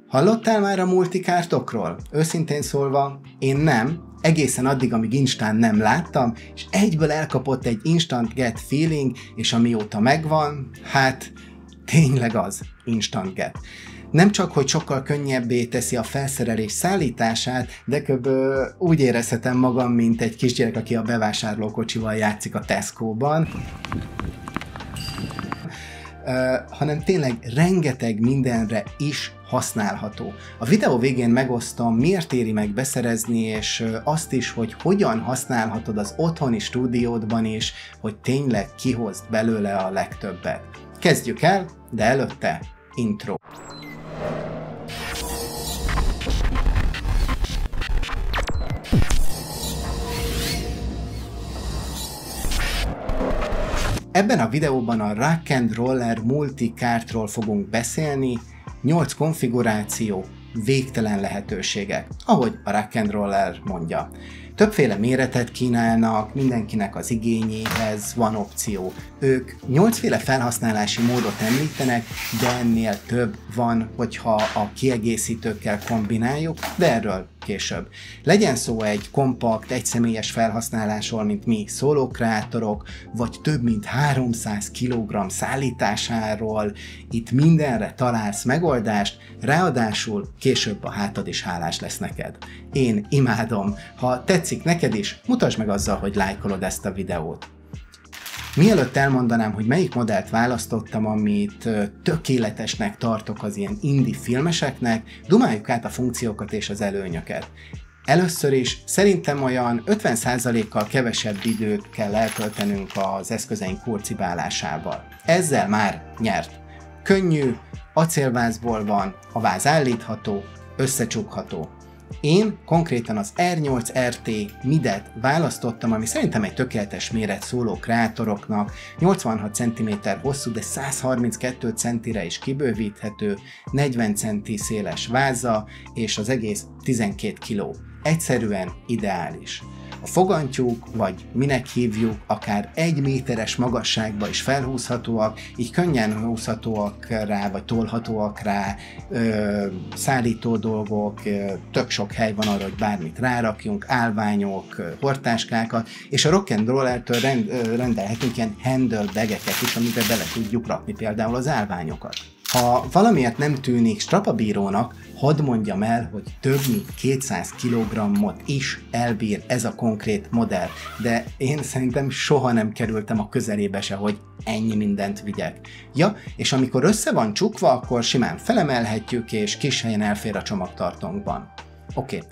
Hallottál már a multikártokról? Őszintén szólva, én nem, egészen addig, amíg Instán nem láttam, és egyből elkapott egy instant get feeling, és amióta megvan, hát tényleg az instant get. Nem csak, hogy sokkal könnyebbé teszi a felszerelés szállítását, de úgy érezhetem magam, mint egy kisgyerek, aki a bevásárlókocsival játszik a Tesco-ban, hanem tényleg rengeteg mindenre is használható. A videó végén megosztom, miért éri meg beszerezni, és azt is, hogy hogyan használhatod az otthoni stúdiódban is, hogy tényleg kihozd belőle a legtöbbet. Kezdjük el, de előtte intro. Ebben a videóban a Rock and Roller multikártról fogunk beszélni, 8 konfiguráció, végtelen lehetőségek, ahogy a Rock and Roller mondja. Többféle méretet kínálnak, mindenkinek az igényéhez van opció. Ők 8 féle felhasználási módot említenek, de ennél több van, hogyha a kiegészítőkkel kombináljuk, de erről később. Legyen szó egy kompakt, egyszemélyes felhasználásról, mint mi szólókreátorok, vagy több mint 300 kg szállításáról, itt mindenre találsz megoldást, ráadásul később a hátad is hálás lesz neked. Én imádom, ha tetszik neked is, mutasd meg azzal, hogy lájkolod ezt a videót. Mielőtt elmondanám, hogy melyik modellt választottam, amit tökéletesnek tartok az ilyen indie filmeseknek, dumáljuk át a funkciókat és az előnyöket. Először is szerintem olyan 50%-kal kevesebb időt kell eltöltenünk az eszközeink kurcibálásával. Ezzel már nyert. Könnyű, acélvázból van, a váz állítható, összecsukható. Én konkrétan az R8 RT Midet választottam, ami szerintem egy tökéletes méret szólókreátoroknak, 86 cm hosszú, de 132 centire is kibővíthető, 40 cm széles váza, és az egész 12 kg. Egyszerűen ideális. A fogantyúk, vagy minek hívjuk, akár 1 méteres magasságba is felhúzhatóak, így könnyen húzhatóak rá, vagy tolhatóak rá, szállító dolgok, tök sok hely van arra, hogy bármit rárakjunk, állványok, hordtáskákat, és a Rock and Rollertől rendelhetünk ilyen handle bageket is, amiben bele tudjuk rakni például az állványokat. Ha valamiért nem tűnik strapabírónak, hadd mondjam el, hogy több mint 200 kg-ot is elbír ez a konkrét modell, de én szerintem soha nem kerültem a közelébe se, hogy ennyi mindent vigyek. Ja, és amikor össze van csukva, akkor simán felemelhetjük, és kis helyen elfér a csomagtartónkban. Oké.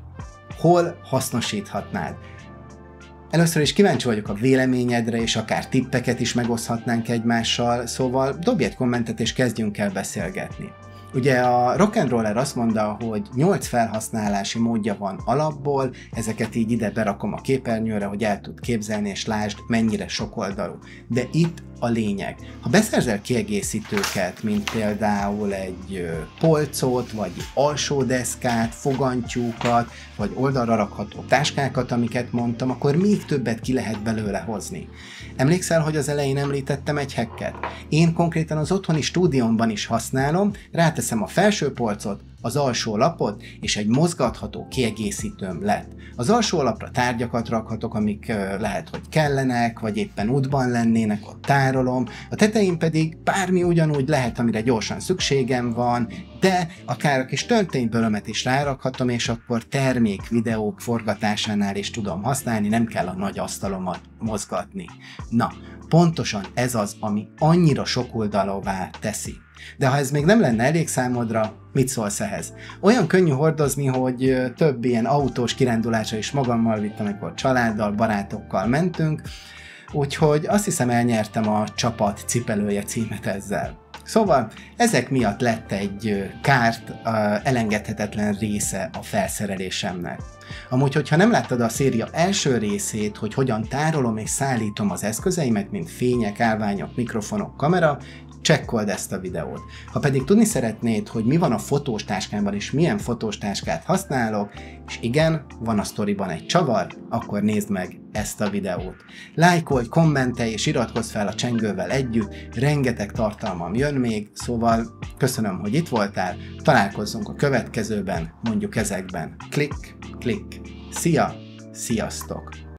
Hol hasznosíthatnád? Először is kíváncsi vagyok a véleményedre, és akár tippeket is megoszthatnánk egymással, szóval dobj egy kommentet, és kezdjünk el beszélgetni. Ugye a Rock and Roller azt mondta, hogy 8 felhasználási módja van alapból, ezeket így ide berakom a képernyőre, hogy el tud képzelni, és lásd, mennyire sokoldalú. De itt a lényeg. Ha beszerzel kiegészítőket, mint például egy polcot, vagy alsódeszkát, fogantyúkat, vagy oldalra rakható táskákat, amiket mondtam, akkor még többet ki lehet belőle hozni. Emlékszel, hogy az elején említettem egy hacket? Én konkrétan az otthoni stúdiómban is használom, ráteszem a felső polcot, az alsó lapot, és egy mozgatható kiegészítőm lett. Az alsó lapra tárgyakat rakhatok, amik lehet, hogy kellenek, vagy éppen útban lennének, ott tárolom, a tetején pedig bármi ugyanúgy lehet, amire gyorsan szükségem van, de akár a kis tölténybölömet is rárakhatom, és akkor videók forgatásánál is tudom használni, nem kell a nagy asztalomat mozgatni. Na, pontosan ez az, ami annyira sokoldalúvá teszi. De ha ez még nem lenne elég számodra, mit szólsz ehhez? Olyan könnyű hordozni, hogy több ilyen autós kirándulásra is magammal vittem, amikor családdal, barátokkal mentünk, úgyhogy azt hiszem elnyertem a csapat cipelője címet ezzel. Szóval ezek miatt lett egy kárt elengedhetetlen része a felszerelésemnek. Amúgy, hogyha nem láttad a széria első részét, hogy hogyan tárolom és szállítom az eszközeimet, mint fények, állványok, mikrofonok, kamera, csekkold ezt a videót. Ha pedig tudni szeretnéd, hogy mi van a fotós táskámban és milyen fotós táskát használok, és igen, van a sztoriban egy csavar, akkor nézd meg ezt a videót. Lájkolj, kommentelj és iratkozz fel a csengővel együtt, rengeteg tartalmam jön még, szóval köszönöm, hogy itt voltál, találkozzunk a következőben, mondjuk ezekben. Klik, klik. Szia, sziasztok!